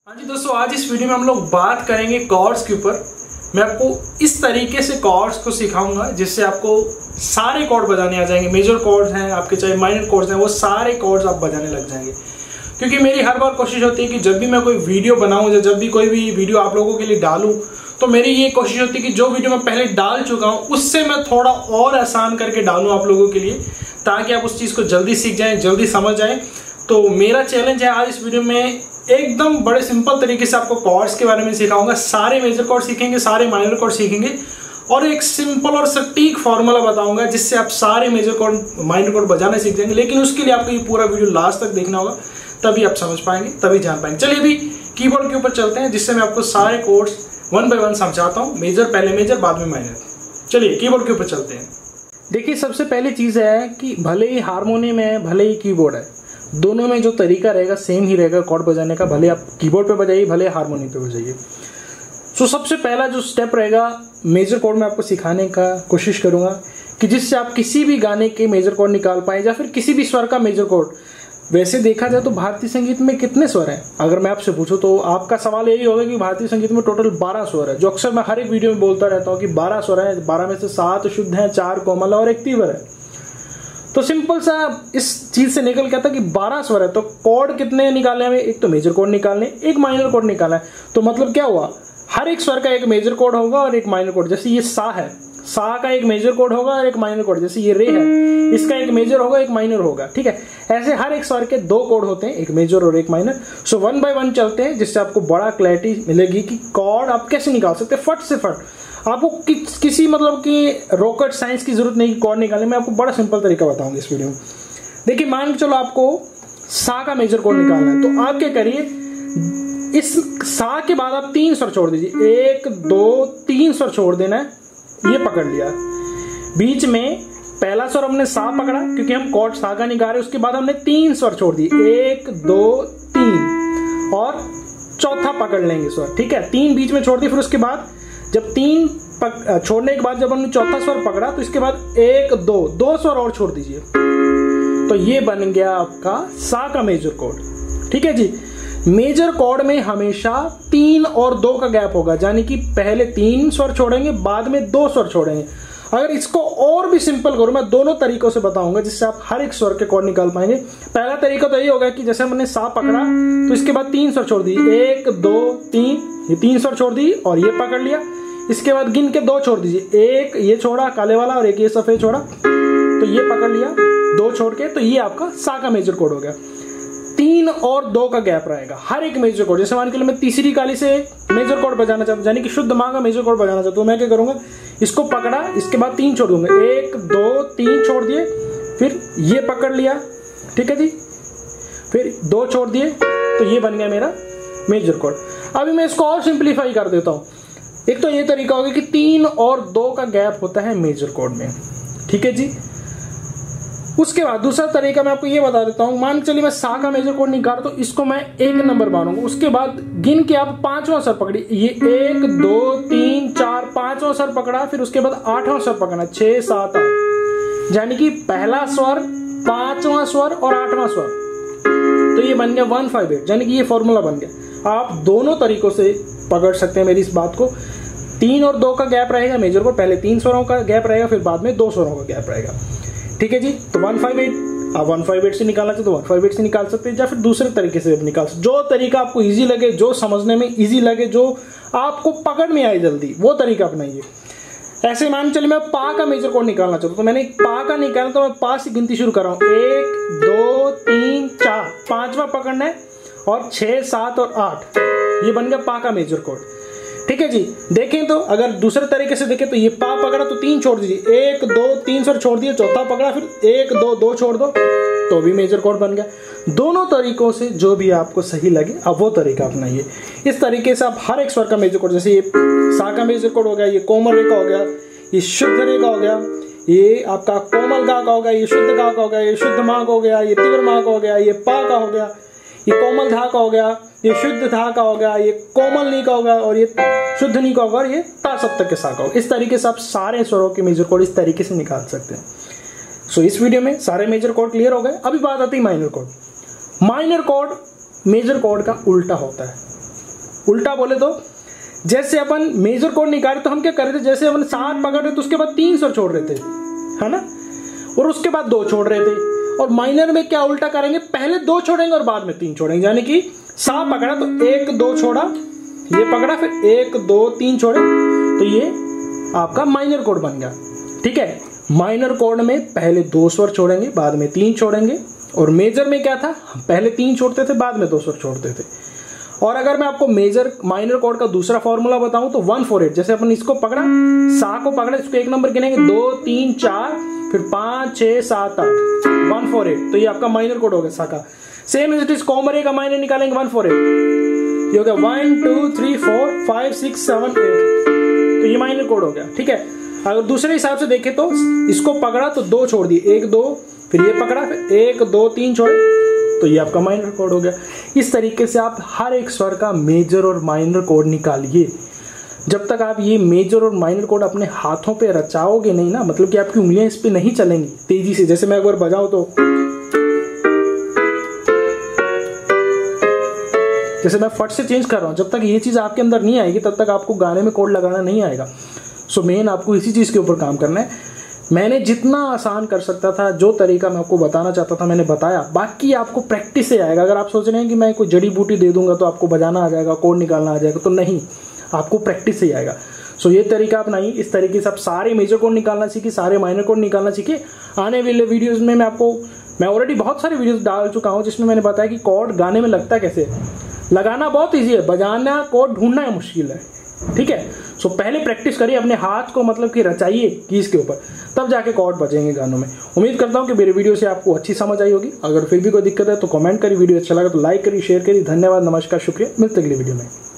हाँ जी दोस्तों, आज इस वीडियो में हम लोग बात करेंगे कॉर्ड्स के ऊपर। मैं आपको इस तरीके से कॉर्ड्स को सिखाऊंगा जिससे आपको सारे कॉर्ड बजाने आ जाएंगे। मेजर कॉर्ड्स हैं आपके, चाहे माइनर कॉर्ड्स हैं, वो सारे कॉर्ड्स आप बजाने लग जाएंगे। क्योंकि मेरी हर बार कोशिश होती है कि जब भी मैं कोई वीडियो बनाऊं या जब भी कोई भी वीडियो आप लोगों के लिए डालूं, तो मेरी ये कोशिश होती है कि जो वीडियो मैं पहले डाल चुका हूं उससे मैं थोड़ा और आसान करके डालूं आप लोगों के लिए, ताकि आप उस चीज़ को जल्दी सीख जाएं, जल्दी समझ जाएं। तो मेरा चैलेंज है आज इस वीडियो में एकदम बड़े सिंपल तरीके से आपको कॉर्ड्स के बारे में सिखाऊंगा। सारे मेजर कॉर्ड सीखेंगे, सारे माइनर कॉर्ड सीखेंगे और एक सिंपल और सटीक फॉर्मूला बताऊंगा जिससे आप सारे मेजर कॉर्ड माइनर कॉर्ड बजाना सीख जाएंगे। लेकिन उसके लिए आपको ये पूरा वीडियो लास्ट तक देखना होगा, तभी आप समझ पाएंगे, तभी जान पाएंगे। चलिए अभी कीबोर्ड के ऊपर चलते हैं जिससे मैं आपको सारे कॉर्ड्स वन बाय वन समझाता हूँ। मेजर पहले मेजर बाद में माइनर। चलिए कीबोर्ड के ऊपर चलते हैं। देखिए सबसे पहली चीज है कि भले ही हारमोनियम है भले ही कीबोर्ड है, दोनों में जो तरीका रहेगा सेम ही रहेगा कॉर्ड बजाने का। भले आप कीबोर्ड पे बजाइए भले हारमोनियम पे बजाइए। सो सबसे पहला जो स्टेप रहेगा मेजर कॉर्ड में आपको सिखाने का कोशिश करूंगा कि जिससे आप किसी भी गाने के मेजर कॉर्ड निकाल पाए या फिर किसी भी स्वर का मेजर कॉर्ड। वैसे देखा जाए तो भारतीय संगीत में कितने स्वर हैं, अगर मैं आपसे पूछूं तो आपका सवाल यही होगा कि भारतीय संगीत में टोटल 12 स्वर है, जो अक्सर मैं हर एक वीडियो में बोलता रहता हूँ कि 12 स्वर है। 12 में से 7 शुद्ध हैं, 4 कोमल और 1 तीव्र है। तो सिंपल सा इस चीज से निकल गया था कि 12 स्वर है, तो कॉर्ड कितने निकालने हमें? एक तो मेजर कॉर्ड निकालने, एक माइनर कॉर्ड निकालना है। तो मतलब क्या हुआ, हर एक स्वर का एक मेजर कॉर्ड होगा और एक माइनर कॉर्ड। जैसे ये सा है, सा का एक मेजर कॉर्ड होगा और एक माइनर कॉर्ड। जैसे ये रे है, इसका एक मेजर होगा एक माइनर होगा। ठीक है, ऐसे हर एक स्वर के 2 कॉर्ड होते हैं, एक मेजर और एक minor. So one by one चलते हैं जिससे आपको बड़ा क्लैरिटी मिलेगी कि कॉर्ड आप कैसे निकाल सकते हैं फट से फट। आपको किसी मतलब कि रॉकेट साइंस की जरूरत नहीं कॉर्ड निकालने में, आपको बड़ा सिंपल तरीका बताऊंगा इस वीडियो में। देखिए मान के चलो आपको सा का मेजर कॉर्ड निकालना है, तो आप क्या करिए, इस सा के बाद आप 3 स्वर छोड़ दीजिए। 1 2 3 स्वर छोड़ देना है, ये पकड़ लिया। बीच में पहला स्वर हमने सा पकड़ा क्योंकि हम कॉर्ड सा का निकाल रहे, उसके बाद हमने 3 स्वर छोड़ दिए, 1 2 3 और चौथा पकड़ लेंगे स्वर। ठीक है, 3 बीच में छोड़ दिए। फिर उसके बाद जब 3 छोड़ने के बाद जब हमने चौथा स्वर पकड़ा तो इसके बाद 1 2 स्वर और छोड़ दीजिए। तो ये बन गया आपका सा का मेजर कॉर्ड। ठीक है जी, मेजर कॉर्ड में हमेशा 3 और 2 का गैप होगा, यानी कि पहले 3 स्वर छोड़ेंगे बाद में 2 स्वर छोड़ेंगे। अगर इसको और भी सिंपल करूं, मैं दोनों तरीकों से बताऊंगा जिससे आप हर एक स्वर के कॉर्ड निकाल पाएंगे। पहला तरीका तो ये होगा कि जैसे हमने सा पकड़ा तो इसके बाद 3 स्वर छोड़ दिए, 1 2 3, ये 3 स्वर छोड़ दिए और ये पकड़ लिया। इसके बाद गिन के 2 छोड़ दीजिए, 1 ये छोड़ा काले वाला और 1 ये सफेद छोड़ा, तो ये पकड़ लिया 2 छोड़ के। तो ये आपका सा का मेजर कॉर्ड हो गया। 3 और 2 का गैप रहेगा हर एक मेजर कॉर्ड। जैसे मान के लिए मैं तीसरी काली से मेजर कॉर्ड बजाना चाहता हूं, यानी कि शुद्ध मां का मेजर कॉर्ड बजाना चाहता हूं, मैं क्या करूंगा, इसको पकड़ा, इसके बाद 3 छोड़ दूंगा, 1 2 3 छोड़ दिए, फिर ये पकड़ लिया। ठीक है जी, फिर 2 छोड़ दिए, तो ये बन गया मेरा मेजर कॉर्ड। अभी मैं इसको और सिंप्लीफाई कर देता हूं। एक तो ये तरीका होगा कि 3 और 2 का गैप होता है मेजर कॉर्ड में। ठीक है जी, उसके बाद दूसरा तरीका मैं आपको ये बता देता हूं। मान के चलिए मैं सा का मेजर कॉर्ड निकाल, तो इसको मैं 1 नंबर मानूंगा। उसके बाद गिन के आप 5वां स्वर पकड़िए, ये 1 2 3 4 5वां स्वर पकड़ा, फिर उसके बाद 8वां स्वर पकड़ना, 6 7 8, यानी कि पहला स्वर 5वां स्वर और 8वां स्वर। तो ये बन गया 158, यानी कि ये फॉर्मूला बन गया। आप दोनों तरीकों से पकड़ सकते हैं मेरी इस बात को। 3 और 2 का गैप रहेगा मेजर कॉर्ड, पहले 3 स्वरों का गैप रहेगा, फिर बाद में 2 स्वरों का गैप रहेगा। ठीक है जी, तो 158 आप 158 से निकालना चाहते तो 158 से निकाल सकते हैं, या फिर दूसरे तरीके से निकाल सकते। जो तरीका आपको इजी लगे, जो समझने में इजी लगे, जो आपको पकड़ में आए जल्दी, वो तरीका अपनाइए। ऐसे मान चलिए मैं पा का मेजर कॉर्ड निकालना चाहता हूं, तो मैंने पा का निकाला, तो मैं पा से गिनती शुरू कर रहा हूं, 1 2 3 4, 5वां पकड़ना है और 6 7 और 8, ये बन गया पा का मेजर कॉर्ड। ठीक है जी, देखें तो अगर दूसरे तरीके से देखें तो ये पा पकड़ा तो 3 छोड़ दीजिए, 1 2 3 स्वर छोड़ दिए, चौथा पकड़ा, फिर 1 2 2 छोड़ दो, तो भी मेजर कॉर्ड बन गया। दोनों तरीकों से जो भी आपको सही लगे आप वो तरीका अपनाइए। इस तरीके से आप हर एक स्वर का मेजर कॉर्ड, जैसे ये सा का मेजर कॉर्ड हो गया, ये कोमल रे का हो गया, ये शुद्ध रे का हो गया, ये आपका कोमल गा का हो गया, ये शुद्ध गा का हो गया, ये शुद्ध मां का हो गया, ये तीव्र मां का हो गया, ये पा का हो गया, ये कोमल धा का हो गया, ये शुद्ध धा का हो गया, ये कोमल नी का होगा और ये शुद्ध नी का होगा और ये ता सप्तक के सा का होगा। इस तरीके से आप सारे स्वरों के मेजर कॉर्ड इस तरीके से निकाल सकते हैं। सो इस वीडियो में सारे मेजर कॉर्ड क्लियर हो गए। अभी बात आती है minor chord. Minor chord major chord का उल्टा होता है। उल्टा बोले तो जैसे अपन मेजर कॉर्ड निकाले तो हम क्या कर रहे थे, जैसे अपन 7 पकड़ रहे थे उसके बाद 3 स्वर छोड़ रहे थे, है ना, और उसके बाद 2 छोड़ रहे थे। और माइनर में क्या उल्टा करेंगे, पहले 2 छोड़ेंगे और बाद में 3 छोड़ेंगे, यानी कि 7 पकड़ा तो 1 2 छोड़ा, ये पकड़ा, फिर 1 2 3 छोड़े, तो ये आपका माइनर कॉर्ड बन गया। ठीक है, माइनर कॉर्ड में पहले 2 स्वर छोड़ेंगे, बाद में 3 छोड़ेंगे, और मेजर में क्या था, पहले 3 छोड़ते थे, बाद में 2 स्वर छोड़ते थे। और अगर मैं आपको मेजर माइनर कॉर्ड का दूसरा फॉर्मूला बताऊं तो 148, जैसे अपन इसको पकड़ा, सा को पकड़ा, इसको 1 नंबर गिनेंगे, 2 3 4, फिर 5 6 7 8, 148, तो ये आपका माइनर कॉर्ड हो गया सा का। Same is it is common रे का माइनर निकालेंगे 148, ये हो गया 1 2 3 4 5 6 7 8, तो ये माइनर कॉर्ड हो गया। ठीक है, अगर दूसरे हिसाब से देखें तो इसको पकड़ा तो 2 छोड़ दिए, 1 2, फिर ये पकड़ा, फिर 1 2 3 छोड़े, तो ये आपका माइनर कॉर्ड हो गया। इस तरीके से आप हर एक स्वर का मेजर और माइनर कॉर्ड निकालिए। जब तक आप ये मेजर और माइनर कॉर्ड अपने हाथों पे रचाओगे नहीं ना, मतलब कि आपकी उंगलियां इस पे नहीं चलेंगी तेजी से, जैसे मैं एक बार बजाऊं तो जैसे मैं फट से चेंज कर रहा हूं, जब तक ये चीज आपके अंदर नहीं आएगी तब तक आपको गाने में कॉर्ड लगाना नहीं आएगा। सो मेन आपको इसी चीज के ऊपर काम करना है। मैंने जितना आसान कर सकता था, जो तरीका मैं आपको बताना चाहता था मैंने बताया, बाकी आपको प्रैक्टिस से आएगा। अगर आप सोच रहे हैं कि मैं कोई जड़ी बूटी दे दूंगा तो आपको बजाना आ जाएगा, कॉर्ड निकालना आ जाएगा, तो नहीं, आपको प्रैक्टिस से आएगा। सो ये तरीका अपनाइए, इस तरीके से आप सारे मेजर कॉर्ड निकालना सीखिए, सारे माइनर कॉर्ड निकालना सीखिए। आने वाले वीडियोज़ में मैं ऑलरेडी बहुत सारे वीडियोज़ डाल चुका हूँ जिसमें मैंने बताया कि कॉर्ड गाने में लगता कैसे। लगाना बहुत ईजी है, बजाना कॉर्ड ढूंढना है मुश्किल है। ठीक है, सो पहले प्रैक्टिस करिए, अपने हाथ को मतलब कि रचाइए कीज के ऊपर, तब जाके कॉर्ड बजेंगे गानों में। उम्मीद करता हूँ कि मेरे वीडियो से आपको अच्छी समझ आई होगी। अगर फिर भी कोई दिक्कत है तो कमेंट करिए, वीडियो अच्छा लगा तो लाइक करिए, शेयर करिए। धन्यवाद, नमस्कार, शुक्रिया, मिलते अगली वीडियो में।